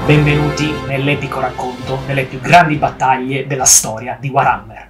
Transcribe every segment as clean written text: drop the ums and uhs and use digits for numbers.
Benvenuti nell'epico racconto delle più grandi battaglie della storia di Warhammer.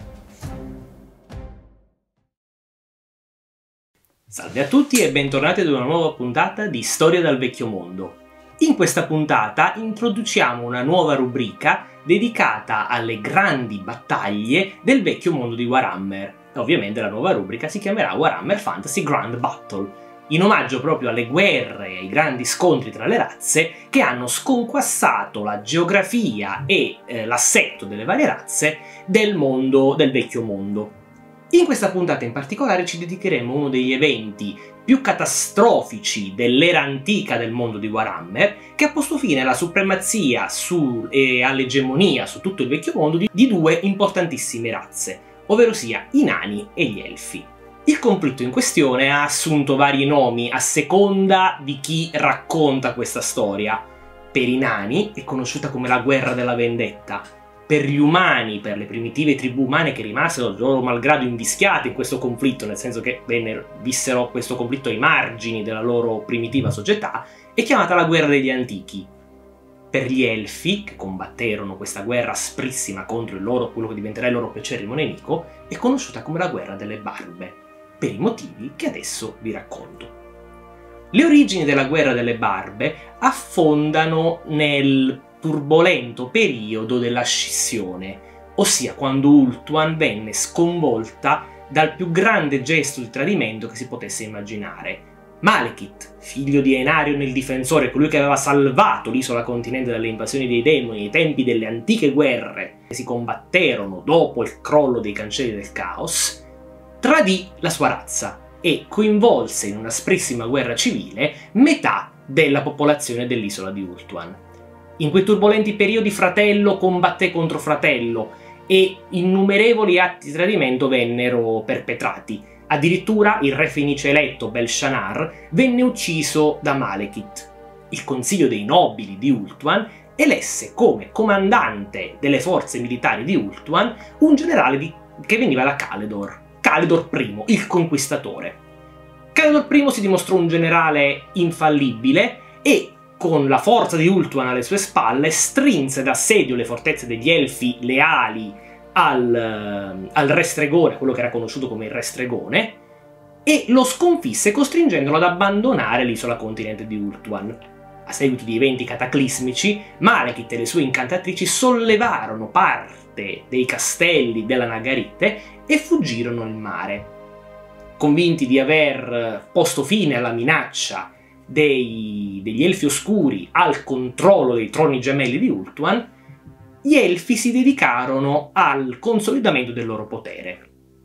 Salve a tutti e bentornati ad una nuova puntata di Storia dal Vecchio Mondo. In questa puntata introduciamo una nuova rubrica dedicata alle grandi battaglie del vecchio mondo di Warhammer. Ovviamente la nuova rubrica si chiamerà Warhammer Fantasy Grand Battle, in omaggio proprio alle guerre e ai grandi scontri tra le razze che hanno sconquassato la geografia e l'assetto delle varie razze del mondo, del vecchio mondo. In questa puntata in particolare ci dedicheremo a uno degli eventi più catastrofici dell'era antica del mondo di Warhammer, che ha posto fine alla supremazia e all'egemonia su tutto il vecchio mondo di due importantissime razze, ovvero sia i Nani e gli Elfi. Il conflitto in questione ha assunto vari nomi a seconda di chi racconta questa storia. Per i Nani è conosciuta come la guerra della vendetta. Per gli umani, per le primitive tribù umane che rimasero loro malgrado invischiate in questo conflitto, nel senso che vissero questo conflitto ai margini della loro primitiva società, è chiamata la guerra degli antichi. Per gli Elfi, che combatterono questa guerra asprissima contro quello che diventerà il loro più acerrimo nemico, è conosciuta come la guerra delle barbe, per i motivi che adesso vi racconto. Le origini della guerra delle barbe affondano nel turbolento periodo della scissione, ossia quando Ultuan venne sconvolta dal più grande gesto di tradimento che si potesse immaginare. Malekith, figlio di Aenarion il Difensore, colui che aveva salvato l'isola continente dalle invasioni dei demoni ai tempi delle antiche guerre che si combatterono dopo il crollo dei Cancelli del Caos, tradì la sua razza e coinvolse in un'asprissima guerra civile metà della popolazione dell'isola di Ultuan. In quei turbolenti periodi fratello combatté contro fratello e innumerevoli atti di tradimento vennero perpetrati. Addirittura il re fenice eletto Belshazzar venne ucciso da Malekith. Il consiglio dei nobili di Ultuan elesse come comandante delle forze militari di Ultuan un generale che veniva da Caledor I, il conquistatore. Caledor I si dimostrò un generale infallibile e, con la forza di Ultuan alle sue spalle, strinse d'assedio le fortezze degli Elfi leali al Re Stregone, quello che era conosciuto come il Re Stregone, e lo sconfisse costringendolo ad abbandonare l'isola continente di Ultuan. A seguito di eventi cataclismici, Malekith e le sue incantatrici sollevarono parte dei castelli della Nagarite e fuggirono in mare. Convinti di aver posto fine alla minaccia degli Elfi Oscuri al controllo dei troni gemelli di Ultuan, gli Elfi si dedicarono al consolidamento del loro potere.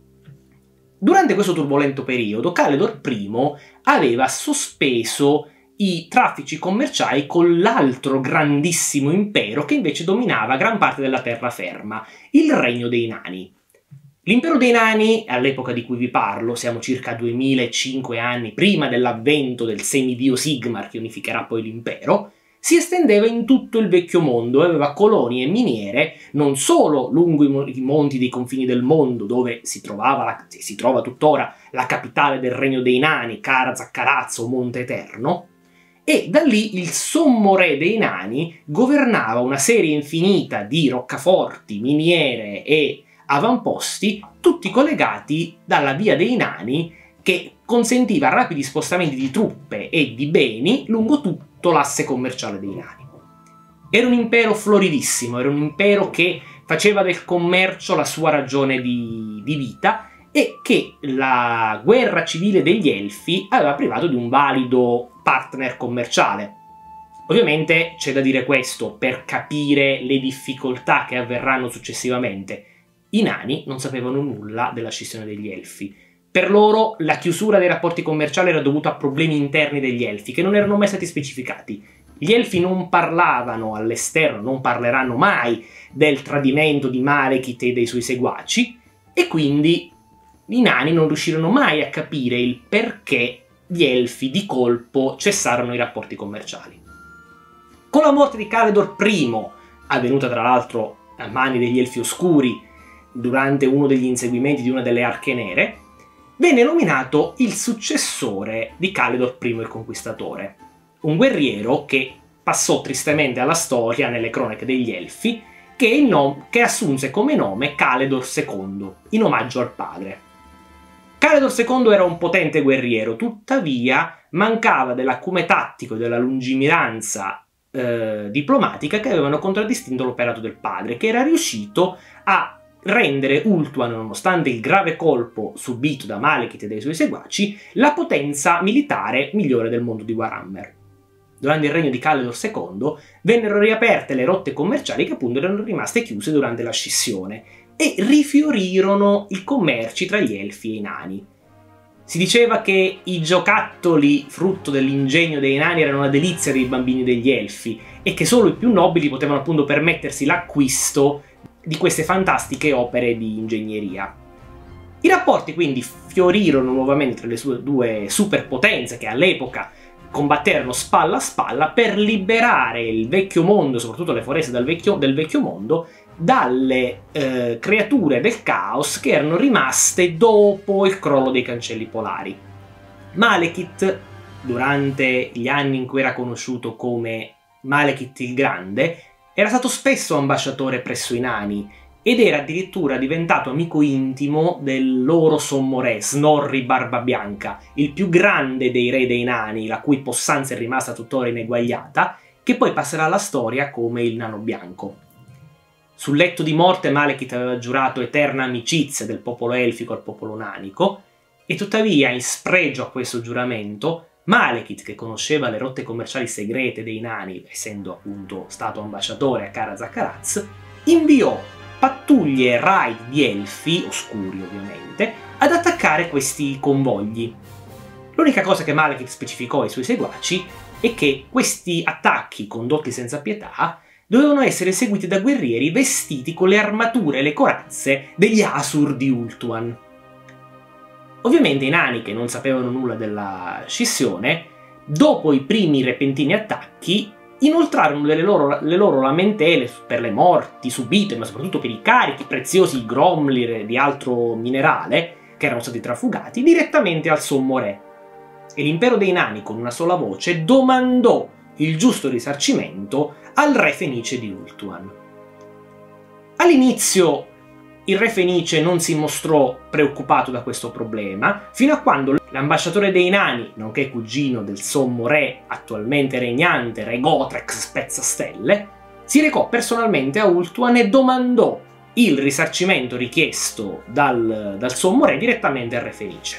Durante questo turbolento periodo, Caledor I aveva sospeso i traffici commerciali con l'altro grandissimo impero che invece dominava gran parte della terraferma, il Regno dei Nani. L'impero dei Nani, all'epoca di cui vi parlo, siamo circa 2005 anni prima dell'avvento del semidio Sigmar che unificherà poi l'impero, si estendeva in tutto il vecchio mondo e aveva colonie e miniere non solo lungo i monti dei confini del mondo, dove si trova tuttora la capitale del Regno dei Nani, Karaz o Monte Eterno, e da lì il sommo re dei Nani governava una serie infinita di roccaforti, miniere e avamposti, tutti collegati dalla Via dei Nani, che consentiva rapidi spostamenti di truppe e di beni lungo tutto l'asse commerciale dei Nani. Era un impero floridissimo, era un impero che faceva del commercio la sua ragione di vita e che la guerra civile degli Elfi aveva privato di un valido partner commerciale. Ovviamente c'è da dire questo per capire le difficoltà che avverranno successivamente. I Nani non sapevano nulla della scissione degli Elfi. Per loro la chiusura dei rapporti commerciali era dovuta a problemi interni degli Elfi, che non erano mai stati specificati. Gli Elfi non parlavano all'esterno, non parleranno mai del tradimento di Malekith e dei suoi seguaci, e quindi i Nani non riuscirono mai a capire il perché gli Elfi di colpo cessarono i rapporti commerciali. Con la morte di Caledor I, avvenuta tra l'altro a mani degli Elfi Oscuri durante uno degli inseguimenti di una delle Arche Nere, venne nominato il successore di Caledor I il Conquistatore, un guerriero che passò tristemente alla storia nelle cronache degli Elfi, che assunse come nome Caledor II, in omaggio al padre. Caledor II era un potente guerriero, tuttavia mancava dell'acume tattico e della lungimiranza diplomatica che avevano contraddistinto l'operato del padre, che era riuscito a rendere Ulthuan, nonostante il grave colpo subito da Malekith e dai suoi seguaci, la potenza militare migliore del mondo di Warhammer. Durante il regno di Caledor II vennero riaperte le rotte commerciali che appunto erano rimaste chiuse durante la scissione e rifiorirono i commerci tra gli Elfi e i Nani. Si diceva che i giocattoli frutto dell'ingegno dei Nani erano una delizia dei bambini degli Elfi e che solo i più nobili potevano appunto permettersi l'acquisto di queste fantastiche opere di ingegneria. I rapporti quindi fiorirono nuovamente tra le sue due superpotenze che all'epoca combatterono spalla a spalla per liberare il vecchio mondo, soprattutto le foreste del vecchio mondo, dalle creature del caos che erano rimaste dopo il crollo dei cancelli polari. Malekith, durante gli anni in cui era conosciuto come Malekith il Grande, era stato spesso ambasciatore presso i Nani ed era addirittura diventato amico intimo del loro sommo re, Snorri Barbabianca, il più grande dei re dei Nani, la cui possanza è rimasta tuttora ineguagliata, che poi passerà alla storia come il Nano Bianco. Sul letto di morte Malekith aveva giurato eterna amicizia del popolo elfico al popolo nanico, e tuttavia, in spregio a questo giuramento, Malekith, che conosceva le rotte commerciali segrete dei Nani, essendo appunto stato ambasciatore a Kara-Zakaraz, inviò pattuglie e raid di elfi, oscuri ovviamente, ad attaccare questi convogli. L'unica cosa che Malekith specificò ai suoi seguaci è che questi attacchi, condotti senza pietà, dovevano essere eseguiti da guerrieri vestiti con le armature e le corazze degli Asur di Ulthuan. Ovviamente i Nani, che non sapevano nulla della scissione, dopo i primi repentini attacchi, inoltrarono le loro lamentele per le morti subite, ma soprattutto per i carichi preziosi di Gromlir e di altro minerale che erano stati trafugati, direttamente al sommo re. E l'impero dei Nani, con una sola voce, domandò il giusto risarcimento al re fenice di Ulthuan. All'inizio il re fenice non si mostrò preoccupato da questo problema, fino a quando l'ambasciatore dei Nani, nonché cugino del sommo re attualmente regnante, re Gotrek Spezzastelle, si recò personalmente a Ulthuan e domandò il risarcimento richiesto dal sommo re direttamente al re fenice.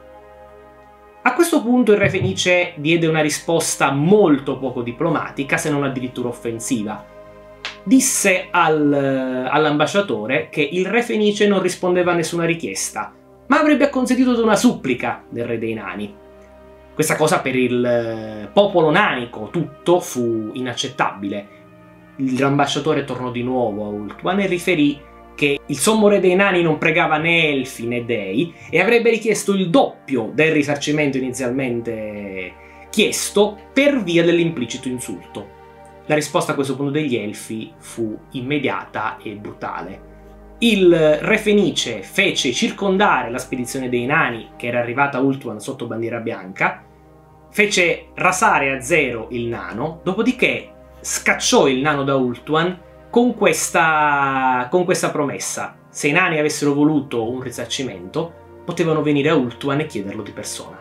A questo punto il re fenice diede una risposta molto poco diplomatica, se non addirittura offensiva. Disse all'ambasciatore che il re fenice non rispondeva a nessuna richiesta, ma avrebbe acconsentito ad una supplica del re dei Nani. Questa cosa per il popolo nanico tutto fu inaccettabile. L'ambasciatore tornò di nuovo a Ulthuan e riferì che il sommo re dei Nani non pregava né elfi né dei e avrebbe richiesto il doppio del risarcimento inizialmente chiesto per via dell'implicito insulto. La risposta a questo punto degli Elfi fu immediata e brutale. Il re fenice fece circondare la spedizione dei Nani, che era arrivata a Ulthuan sotto bandiera bianca, fece rasare a zero il nano, dopodiché scacciò il nano da Ulthuan con questa promessa: se i Nani avessero voluto un risarcimento, potevano venire a Ulthuan e chiederlo di persona.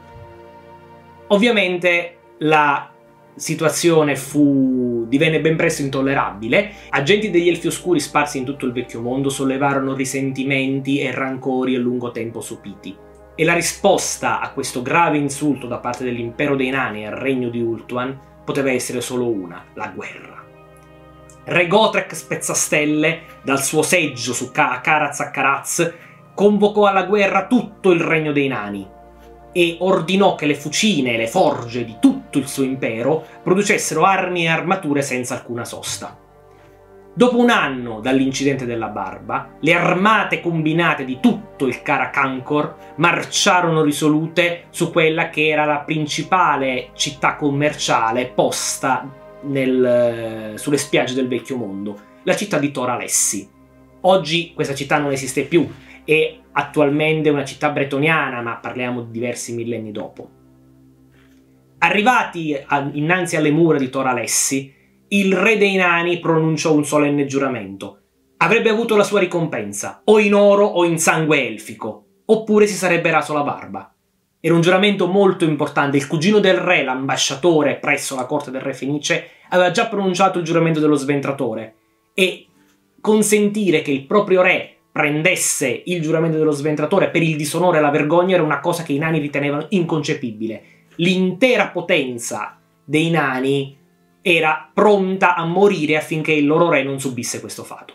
Ovviamente la situazione divenne ben presto intollerabile. Agenti degli Elfi Oscuri sparsi in tutto il vecchio mondo sollevarono risentimenti e rancori a lungo tempo sopiti. E la risposta a questo grave insulto da parte dell'impero dei Nani al regno di Ulthuan poteva essere solo una: la guerra. Re Gotrek Spezzastelle, dal suo seggio su Kara-Zakaraz, convocò alla guerra tutto il regno dei Nani e ordinò che le fucine e le forge di tutto il suo impero producessero armi e armature senza alcuna sosta. Dopo un anno dall'incidente della barba, le armate combinate di tutto il Kara-Kankor marciarono risolute su quella che era la principale città commerciale posta sulle spiagge del vecchio mondo, la città di Tor Alessi. Oggi questa città non esiste più, è attualmente una città bretoniana, ma parliamo di diversi millenni dopo. Arrivati innanzi alle mura di Tor Alessi, il re dei nani pronunciò un solenne giuramento. Avrebbe avuto la sua ricompensa, o in oro o in sangue elfico, oppure si sarebbe raso la barba. Era un giuramento molto importante. Il cugino del re, l'ambasciatore presso la corte del re fenice, aveva già pronunciato il giuramento dello sventratore, e consentire che il proprio re prendesse il giuramento dello sventratore per il disonore e la vergogna era una cosa che i nani ritenevano inconcepibile. L'intera potenza dei nani era pronta a morire affinché il loro re non subisse questo fato.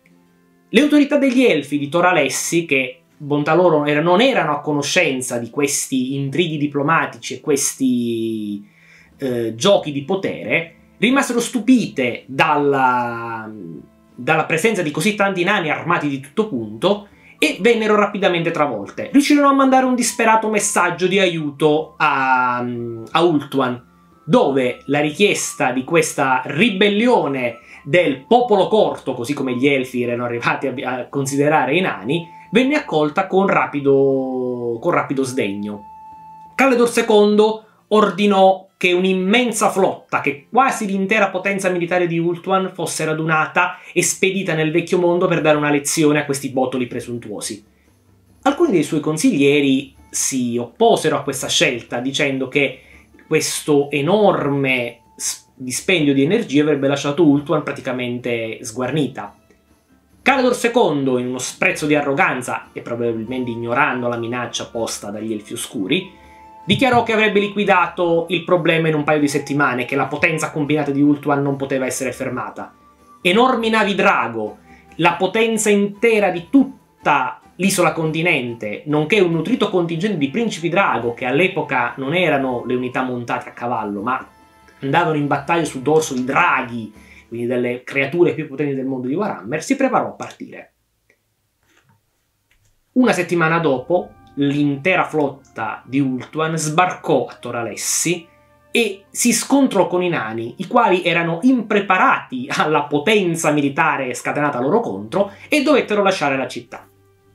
Le autorità degli elfi di Tor Alessi, che bontà loro non erano a conoscenza di questi intrighi diplomatici e questi giochi di potere, rimasero stupite dalla presenza di così tanti nani armati di tutto punto e vennero rapidamente travolte. Riuscirono a mandare un disperato messaggio di aiuto a Ultuan, dove la richiesta di questa ribellione del popolo corto, così come gli elfi erano arrivati a considerare i nani, venne accolta con rapido sdegno. Caledor II ordinò che un'immensa flotta, che quasi l'intera potenza militare di Ultuan, fosse radunata e spedita nel vecchio mondo per dare una lezione a questi botoli presuntuosi. Alcuni dei suoi consiglieri si opposero a questa scelta, dicendo che questo enorme dispendio di energia avrebbe lasciato Ultuan praticamente sguarnita. Caledor II, in uno sprezzo di arroganza e probabilmente ignorando la minaccia posta dagli Elfi Oscuri, dichiarò che avrebbe liquidato il problema in un paio di settimane, che la potenza combinata di Ultuan non poteva essere fermata. Enormi navi drago, la potenza intera di tutta l'isola continente, nonché un nutrito contingente di principi drago, che all'epoca non erano le unità montate a cavallo, ma andavano in battaglia sul dorso di draghi, quindi delle creature più potenti del mondo di Warhammer, si preparò a partire. Una settimana dopo, l'intera flotta di Ultuan sbarcò a Tor Alessi e si scontrò con i nani, i quali erano impreparati alla potenza militare scatenata loro contro e dovettero lasciare la città.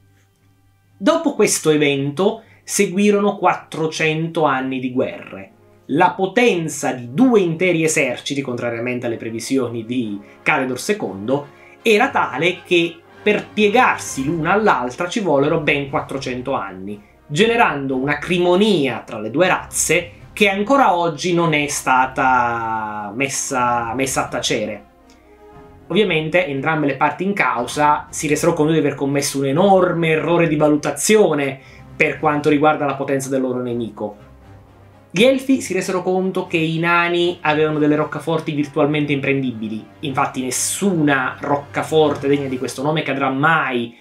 Dopo questo evento seguirono 400 anni di guerre. La potenza di 2 interi eserciti, contrariamente alle previsioni di Caledor II, era tale che per piegarsi l'una all'altra ci vollero ben 400 anni, generando un'acrimonia tra le due razze che ancora oggi non è stata messa a tacere. Ovviamente entrambe le parti in causa si resero conto di aver commesso un enorme errore di valutazione per quanto riguarda la potenza del loro nemico. Gli elfi si resero conto che i nani avevano delle roccaforti virtualmente imprendibili. Infatti nessuna roccaforte degna di questo nome cadrà mai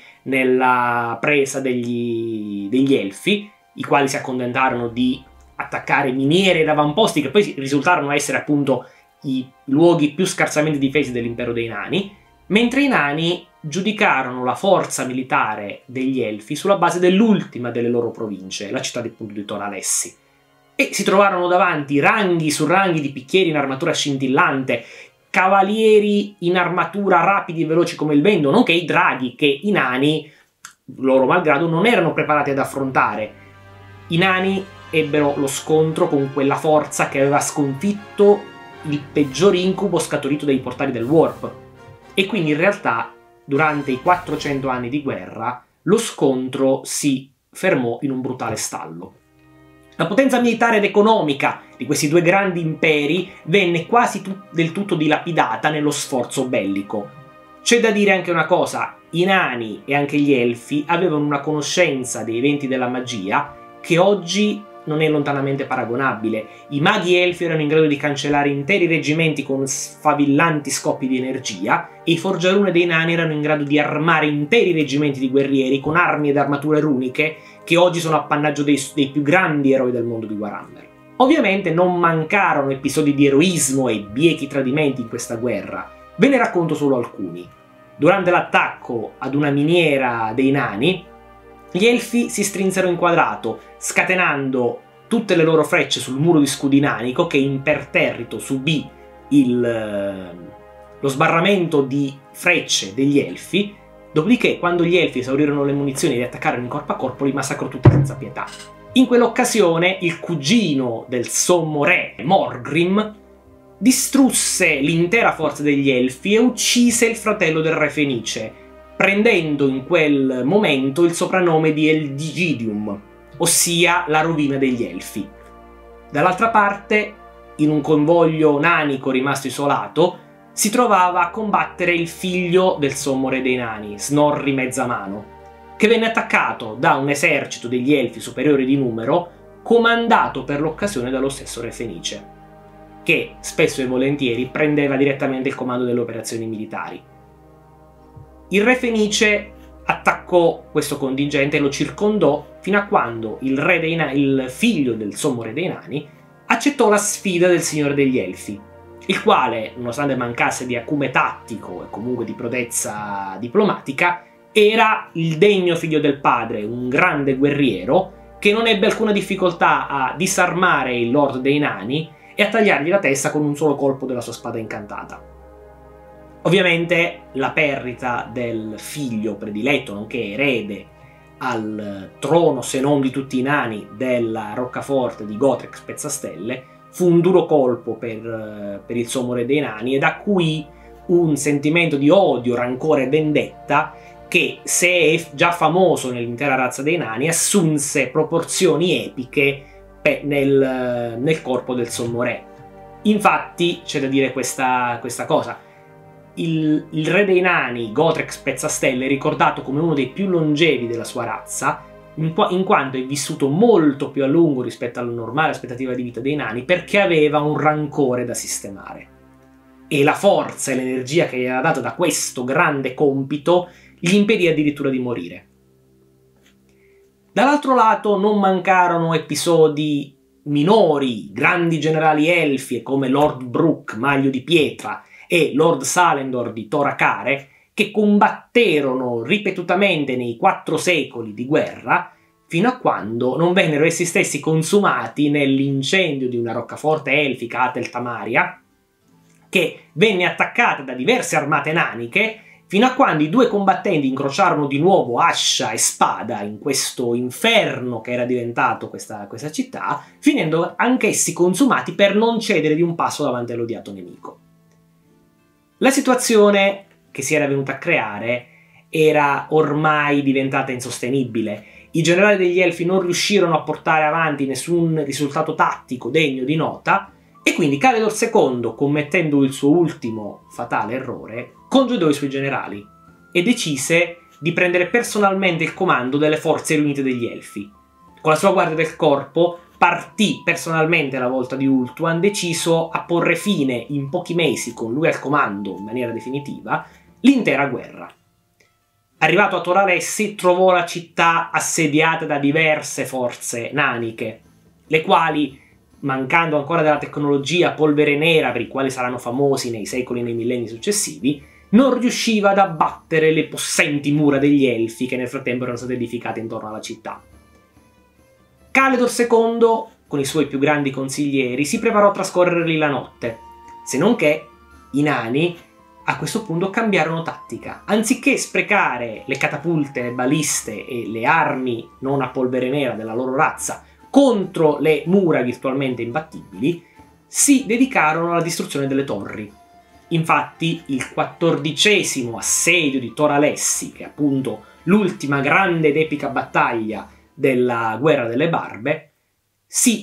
nella presa degli elfi, i quali si accontentarono di attaccare miniere ed avamposti che poi risultarono essere appunto i luoghi più scarsamente difesi dell'impero dei nani, mentre i nani giudicarono la forza militare degli elfi sulla base dell'ultima delle loro province, la città di Tor Alessi. E si trovarono davanti ranghi su ranghi di picchieri in armatura scintillante, cavalieri in armatura rapidi e veloci come il vento, nonché i draghi che i nani, loro malgrado, non erano preparati ad affrontare. I nani ebbero lo scontro con quella forza che aveva sconfitto il peggior incubo scaturito dai portali del Warp. E quindi in realtà, durante i 400 anni di guerra, lo scontro si fermò in un brutale stallo. La potenza militare ed economica di questi 2 grandi imperi venne quasi del tutto dilapidata nello sforzo bellico. C'è da dire anche una cosa: i nani e anche gli elfi avevano una conoscenza dei eventi della magia che oggi non è lontanamente paragonabile. I maghi elfi erano in grado di cancellare interi reggimenti con sfavillanti scoppi di energia e i forgiarune dei nani erano in grado di armare interi reggimenti di guerrieri con armi ed armature runiche che oggi sono appannaggio dei più grandi eroi del mondo di Warhammer. Ovviamente non mancarono episodi di eroismo e biechi tradimenti in questa guerra. Ve ne racconto solo alcuni. Durante l'attacco ad una miniera dei nani, gli elfi si strinsero in quadrato, scatenando tutte le loro frecce sul muro di scudinanico che imperterrito subì lo sbarramento di frecce degli elfi. Dopodiché, quando gli elfi esaurirono le munizioni e li attaccarono in corpo a corpo, li massacrò tutti senza pietà. In quell'occasione il cugino del sommo re, Morgrim, distrusse l'intera forza degli Elfi e uccise il fratello del re Fenice, prendendo in quel momento il soprannome di Eldigidium, ossia la rovina degli Elfi. Dall'altra parte, in un convoglio nanico rimasto isolato, si trovava a combattere il figlio del sommo re dei nani, Snorri Mezzamano, che venne attaccato da un esercito degli Elfi superiori di numero, comandato per l'occasione dallo stesso re Fenice, che spesso e volentieri prendeva direttamente il comando delle operazioni militari. Il re Fenice attaccò questo contingente e lo circondò fino a quando il figlio del sommo re dei nani accettò la sfida del signore degli Elfi, il quale, nonostante mancasse di acume tattico e comunque di prodezza diplomatica, era il degno figlio del padre, un grande guerriero che non ebbe alcuna difficoltà a disarmare il Lord dei Nani e a tagliargli la testa con un solo colpo della sua spada incantata. Ovviamente la perdita del figlio prediletto, nonché erede al trono, se non di tutti i nani, della roccaforte di Gotrek Spezzastelle, fu un duro colpo per il sommo re dei nani, e da qui un sentimento di odio, rancore e vendetta che, se è già famoso nell'intera razza dei nani, assunse proporzioni epiche nel corpo del sommo re. Infatti c'è da dire questa cosa: il re dei nani, Gotrek Spezzastelle, è ricordato come uno dei più longevi della sua razza, in quanto è vissuto molto più a lungo rispetto alla normale aspettativa di vita dei nani, perché aveva un rancore da sistemare. E la forza e l'energia che gli era data da questo grande compito gli impedì addirittura di morire. Dall'altro lato non mancarono episodi minori, grandi generali elfi come Lord Brooke, Maglio di Pietra, e Lord Salendor di Toracare, che combatterono ripetutamente nei 4 secoli di guerra, fino a quando non vennero essi stessi consumati nell'incendio di una roccaforte elfica, Atel Tamaria, che venne attaccata da diverse armate naniche, fino a quando i due combattenti incrociarono di nuovo ascia e spada in questo inferno che era diventato questa città, finendo anch'essi consumati per non cedere di un passo davanti all'odiato nemico. La situazione che si era venuta a creare era ormai diventata insostenibile. I generali degli Elfi non riuscirono a portare avanti nessun risultato tattico degno di nota, e quindi Caledor II, commettendo il suo ultimo fatale errore, congedò i suoi generali e decise di prendere personalmente il comando delle forze riunite degli Elfi. Con la sua guardia del corpo partì personalmente alla volta di Ultuan, deciso a porre fine in pochi mesi, con lui al comando in maniera definitiva, l'intera guerra. Arrivato a Tor Alessi, trovò la città assediata da diverse forze naniche, le quali, mancando ancora della tecnologia polvere nera per i quali saranno famosi nei secoli e nei millenni successivi, non riusciva ad abbattere le possenti mura degli Elfi che nel frattempo erano state edificate intorno alla città. Caledor II, con i suoi più grandi consiglieri, si preparò a trascorrerli la notte, se non che i nani a questo punto cambiarono tattica. Anziché sprecare le catapulte, le baliste e le armi non a polvere nera della loro razza contro le mura virtualmente imbattibili, si dedicarono alla distruzione delle torri. Infatti il 14° assedio di Tor Alessi, che è appunto l'ultima grande ed epica battaglia della Guerra delle Barbe, si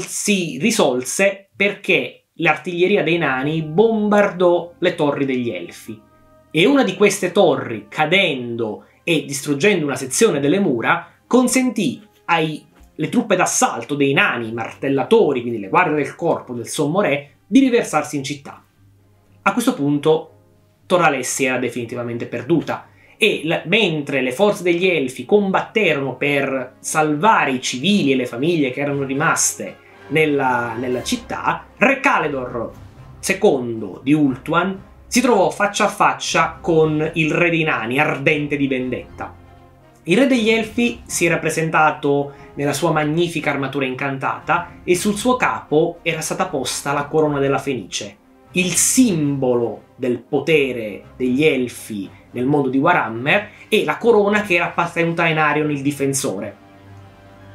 risolse perché l'artiglieria dei nani bombardò le torri degli Elfi, e una di queste torri, cadendo e distruggendo una sezione delle mura, consentì alle truppe d'assalto dei nani, i martellatori, quindi le guardie del corpo del sommo re, di riversarsi in città. A questo punto Tor Alessi era definitivamente perduta, e mentre le forze degli Elfi combatterono per salvare i civili e le famiglie che erano rimaste nella città, Re Caledor II di Ultuan si trovò faccia a faccia con il re dei nani, ardente di vendetta. Il re degli Elfi si era presentato nella sua magnifica armatura incantata e sul suo capo era stata posta la corona della Fenice, il simbolo del potere degli Elfi nel mondo di Warhammer, e la corona che era appartenuta a Enarion il Difensore.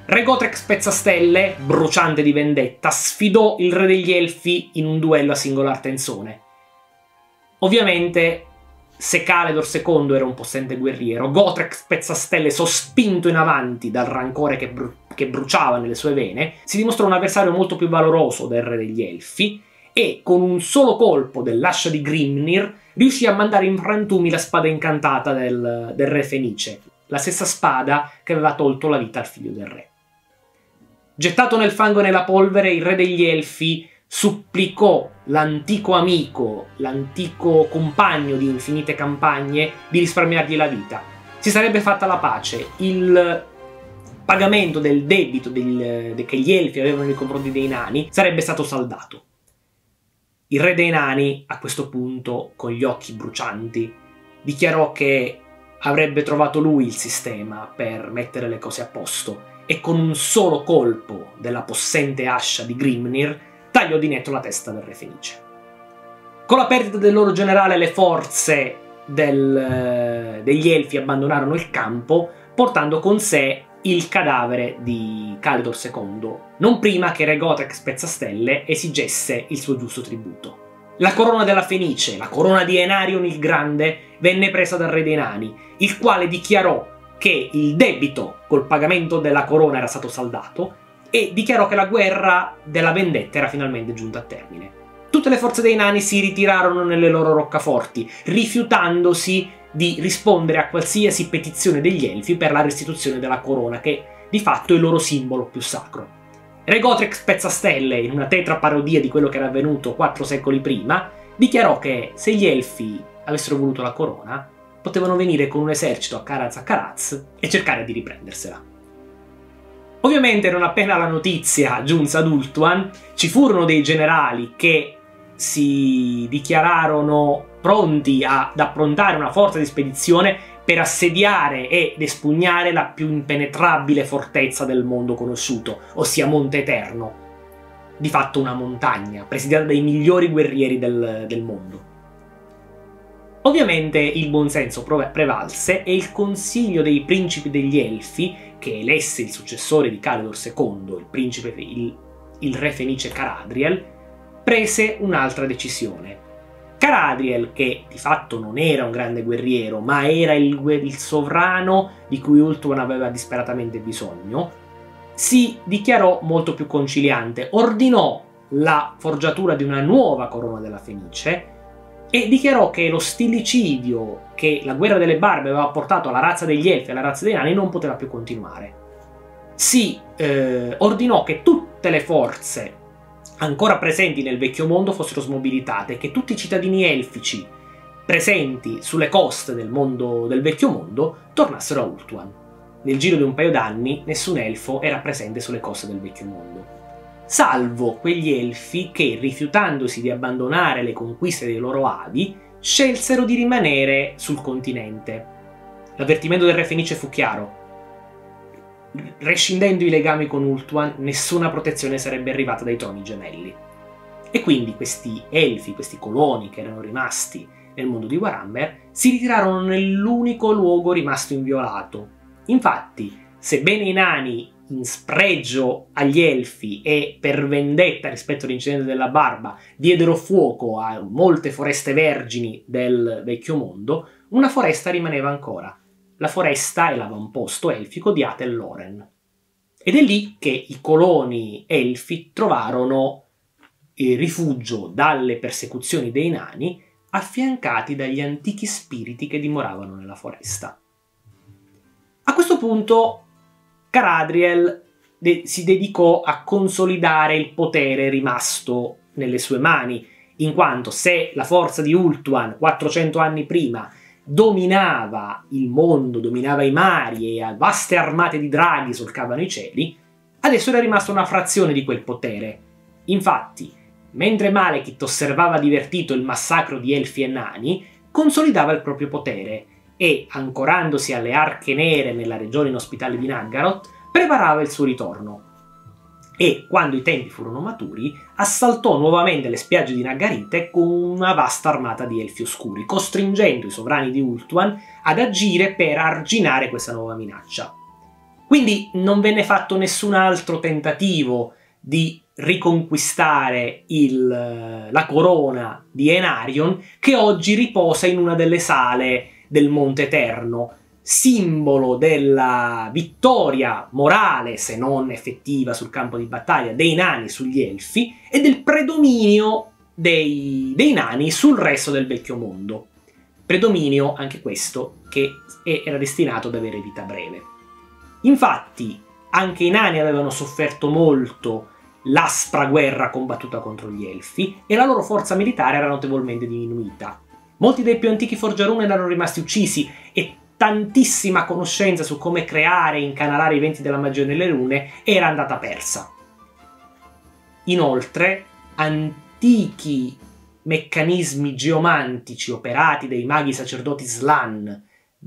Re Gotrek Spezzastelle, bruciante di vendetta, sfidò il re degli Elfi in un duello a singolar tenzone. Ovviamente, se Caledor II era un possente guerriero, Gotrek Spezzastelle, sospinto in avanti dal rancore che bruciava nelle sue vene, si dimostrò un avversario molto più valoroso del re degli Elfi e, con un solo colpo dell'ascia di Grimnir, riuscì a mandare in frantumi la spada incantata del re Fenice, la stessa spada che aveva tolto la vita al figlio del re. Gettato nel fango e nella polvere, il re degli Elfi supplicò l'antico amico, l'antico compagno di infinite campagne, di risparmiargli la vita. Si sarebbe fatta la pace, il pagamento del debito che gli Elfi avevano nei confronti dei nani sarebbe stato saldato. Il re dei nani, a questo punto, con gli occhi brucianti, dichiarò che avrebbe trovato lui il sistema per mettere le cose a posto e con un solo colpo della possente ascia di Grimnir tagliò di netto la testa del re Fenice. Con la perdita del loro generale le forze degli Elfi abbandonarono il campo, portando con sé il cadavere di Caledor II, non prima che Re Gotrek Spezzastelle esigesse il suo giusto tributo. La corona della Fenice, la corona di Enarion il Grande, venne presa dal re dei nani, il quale dichiarò che il debito col pagamento della corona era stato saldato e dichiarò che la guerra della vendetta era finalmente giunta a termine. Tutte le forze dei nani si ritirarono nelle loro roccaforti, rifiutandosi di rispondere a qualsiasi petizione degli Elfi per la restituzione della corona, che di fatto è il loro simbolo più sacro. Re Gotrek Spezzastelle, in una tetra parodia di quello che era avvenuto 4 secoli prima, dichiarò che se gli Elfi avessero voluto la corona, potevano venire con un esercito a Karaz e cercare di riprendersela. Ovviamente, non appena la notizia giunse ad Ulthuan, ci furono dei generali che si dichiararono pronti ad approntare una forza di spedizione per assediare ed espugnare la più impenetrabile fortezza del mondo conosciuto, ossia Monte Eterno, di fatto una montagna, presidiata dai migliori guerrieri del mondo. Ovviamente il buonsenso prevalse e il consiglio dei principi degli Elfi, che elesse il successore di Caledor II, il re Fenice Caradriel, prese un'altra decisione. Caradriel, che di fatto non era un grande guerriero, ma era il sovrano di cui Ulthuan aveva disperatamente bisogno, si dichiarò molto più conciliante, ordinò la forgiatura di una nuova corona della Fenice e dichiarò che lo stillicidio che la guerra delle barbe aveva portato alla razza degli Elfi e alla razza dei nani non poteva più continuare. Si ordinò che tutte le forze ancora presenti nel vecchio mondo fossero smobilitate e che tutti i cittadini elfici presenti sulle coste del vecchio mondo tornassero a Ulthuan. Nel giro di un paio d'anni nessun elfo era presente sulle coste del vecchio mondo, salvo quegli elfi che, rifiutandosi di abbandonare le conquiste dei loro avi, scelsero di rimanere sul continente. L'avvertimento del re Fenice fu chiaro: rescindendo i legami con Ulthuan, nessuna protezione sarebbe arrivata dai troni gemelli. E quindi questi elfi, questi coloni che erano rimasti nel mondo di Warhammer, si ritirarono nell'unico luogo rimasto inviolato. Infatti, sebbene i nani, in spregio agli elfi e per vendetta rispetto all'incidente della barba, diedero fuoco a molte foreste vergini del vecchio mondo, una foresta rimaneva ancora. La foresta e l'avamposto elfico di Atel Loren. Ed è lì che i coloni elfi trovarono rifugio dalle persecuzioni dei nani, affiancati dagli antichi spiriti che dimoravano nella foresta. A questo punto Caradriel si dedicò a consolidare il potere rimasto nelle sue mani, in quanto se la forza di Ulthuan 400 anni prima dominava il mondo, dominava i mari e vaste armate di draghi solcavano i cieli, adesso era rimasta una frazione di quel potere. Infatti, mentre Malekith osservava divertito il massacro di elfi e nani, consolidava il proprio potere e, ancorandosi alle arche nere nella regione inospitale di Naggaroth, preparava il suo ritorno. E, quando i tempi furono maturi, assaltò nuovamente le spiagge di Naggarite con una vasta armata di elfi oscuri, costringendo i sovrani di Ulthuan ad agire per arginare questa nuova minaccia. Quindi non venne fatto nessun altro tentativo di riconquistare la corona di Aenarion, che oggi riposa in una delle sale del Monte Eterno, simbolo della vittoria morale, se non effettiva sul campo di battaglia, dei nani sugli elfi e del predominio dei nani sul resto del vecchio mondo. Predominio anche questo che era destinato ad avere vita breve. Infatti anche i nani avevano sofferto molto l'aspra guerra combattuta contro gli elfi e la loro forza militare era notevolmente diminuita. Molti dei più antichi forgiaruni erano rimasti uccisi e tantissima conoscenza su come creare e incanalare i venti della magia nelle rune era andata persa. Inoltre, antichi meccanismi geomantici operati dai maghi sacerdoti Slann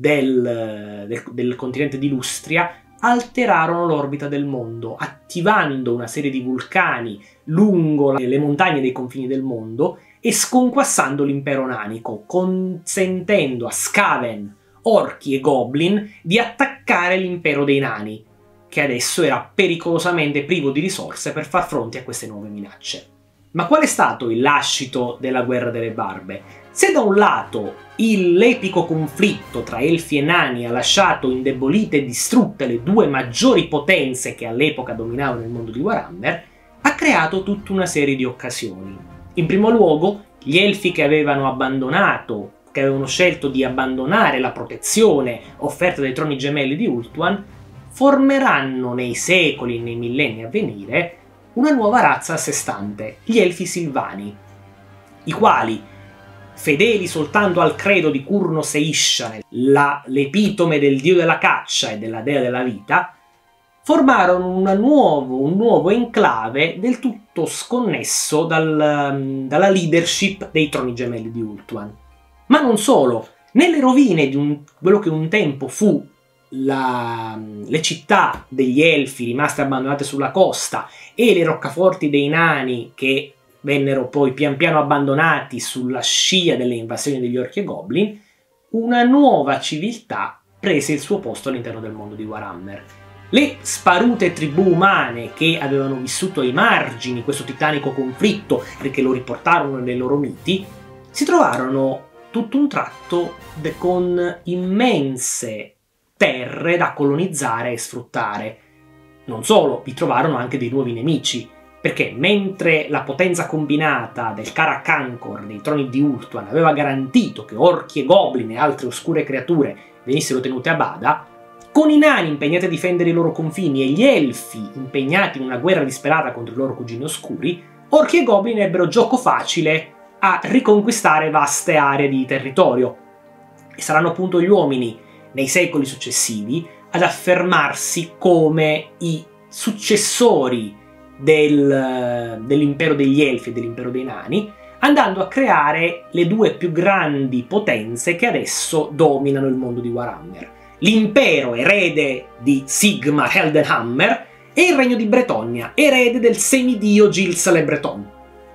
del continente di Lustria alterarono l'orbita del mondo, attivando una serie di vulcani lungo le montagne dei confini del mondo e sconquassando l'impero nanico, consentendo a Skaven, orchi e goblin di attaccare l'impero dei nani, che adesso era pericolosamente privo di risorse per far fronte a queste nuove minacce. Ma qual è stato il lascito della Guerra delle Barbe? Se da un lato l'epico conflitto tra elfi e nani ha lasciato indebolite e distrutte le due maggiori potenze che all'epoca dominavano il mondo di Warhammer, ha creato tutta una serie di occasioni. In primo luogo, gli elfi che avevano scelto di abbandonare la protezione offerta dai troni gemelli di Ultuan, formeranno nei secoli e nei millenni a venire una nuova razza a sé stante, gli elfi silvani, i quali, fedeli soltanto al credo di Kurnos e Ishanel, l'epitome del dio della caccia e della dea della vita, formarono un nuovo enclave del tutto sconnesso dalla leadership dei troni gemelli di Ultuan. Ma non solo, nelle rovine di quello che un tempo fu le città degli elfi rimaste abbandonate sulla costa e le roccaforti dei nani che vennero poi pian piano abbandonati sulla scia delle invasioni degli orchi e goblin, una nuova civiltà prese il suo posto all'interno del mondo di Warhammer. Le sparute tribù umane che avevano vissuto ai margini di questo titanico conflitto, perché lo riportarono nei loro miti, si trovarono tutto un tratto con immense terre da colonizzare e sfruttare. Non solo, vi trovarono anche dei nuovi nemici, perché mentre la potenza combinata del Karak Angkor dei troni di Ultuan aveva garantito che orchi e goblin e altre oscure creature venissero tenute a bada, con i nani impegnati a difendere i loro confini e gli elfi impegnati in una guerra disperata contro i loro cugini oscuri, orchi e goblin ebbero gioco facile a riconquistare vaste aree di territorio. E saranno appunto gli uomini, nei secoli successivi, ad affermarsi come i successori dell'impero degli elfi e dell'impero dei nani, andando a creare le due più grandi potenze che adesso dominano il mondo di Warhammer. L'impero erede di Sigmar Heldenhammer e il regno di Bretonnia, erede del semidio Gilles le Breton.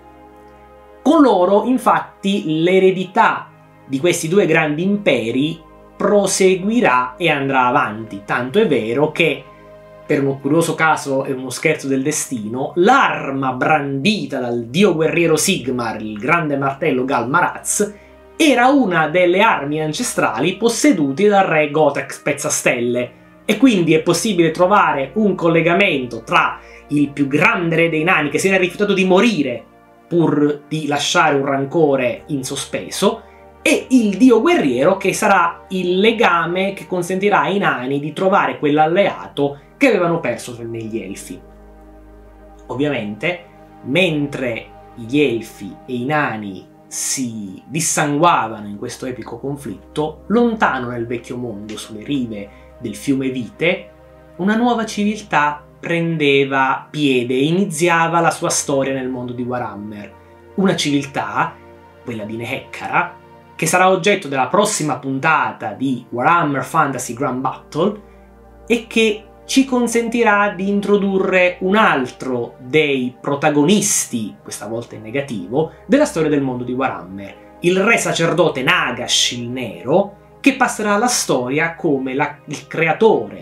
Con loro, infatti, l'eredità di questi due grandi imperi proseguirà e andrà avanti, tanto è vero che, per un curioso caso e uno scherzo del destino, l'arma brandita dal dio guerriero Sigmar, il grande martello Gal-Maraz, era una delle armi ancestrali possedute dal re Gotrek Spezzastelle, e quindi è possibile trovare un collegamento tra il più grande re dei nani che si era rifiutato di morire pur di lasciare un rancore in sospeso, e il dio guerriero che sarà il legame che consentirà ai nani di trovare quell'alleato che avevano perso negli elfi. Ovviamente, mentre gli elfi e i nani si dissanguavano in questo epico conflitto, lontano nel vecchio mondo, sulle rive del fiume Vite, una nuova civiltà prendeva piede e iniziava la sua storia nel mondo di Warhammer. Una civiltà, quella di Nehekhara, che sarà oggetto della prossima puntata di Warhammer Fantasy Grand Battle e che ci consentirà di introdurre un altro dei protagonisti, questa volta in negativo, della storia del mondo di Warhammer, il re sacerdote Nagash il Nero, che passerà alla storia come il creatore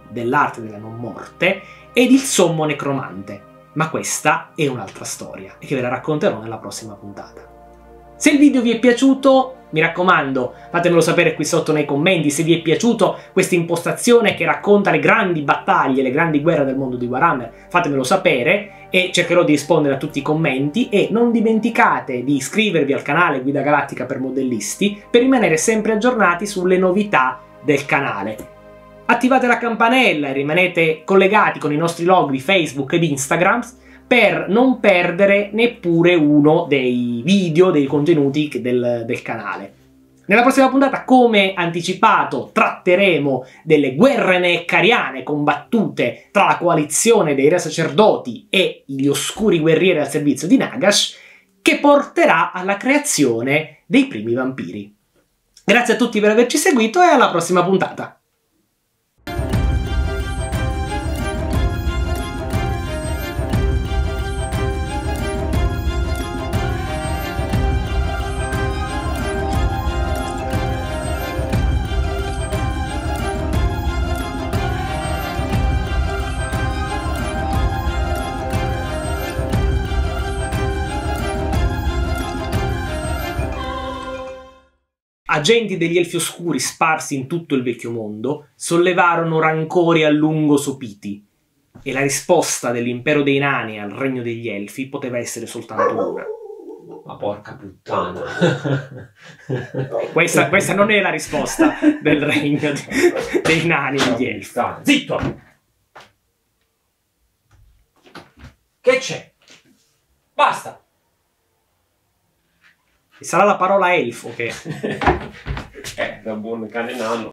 dell'arte della non morte ed il sommo necromante. Ma questa è un'altra storia e che ve la racconterò nella prossima puntata. Se il video vi è piaciuto, mi raccomando, fatemelo sapere qui sotto nei commenti se vi è piaciuto questa impostazione che racconta le grandi battaglie, le grandi guerre del mondo di Warhammer, fatemelo sapere e cercherò di rispondere a tutti i commenti e non dimenticate di iscrivervi al canale Guida Galattica per Modellisti per rimanere sempre aggiornati sulle novità del canale. Attivate la campanella e rimanete collegati con i nostri log di Facebook ed Instagram per non perdere neppure uno dei video, dei contenuti del canale. Nella prossima puntata, come anticipato, tratteremo delle guerre neccariane combattute tra la coalizione dei re sacerdoti e gli oscuri guerrieri al servizio di Nagash, che porterà alla creazione dei primi vampiri. Grazie a tutti per averci seguito e alla prossima puntata! Agenti degli Elfi Oscuri sparsi in tutto il vecchio mondo sollevarono rancori a lungo sopiti e la risposta dell'impero dei nani al regno degli Elfi poteva essere soltanto una. Ma porca puttana. Questa non è la risposta del regno dei nani e degli Elfi. Zitto! Che c'è? Basta! E sarà la parola elfo che... Da buon cane nano.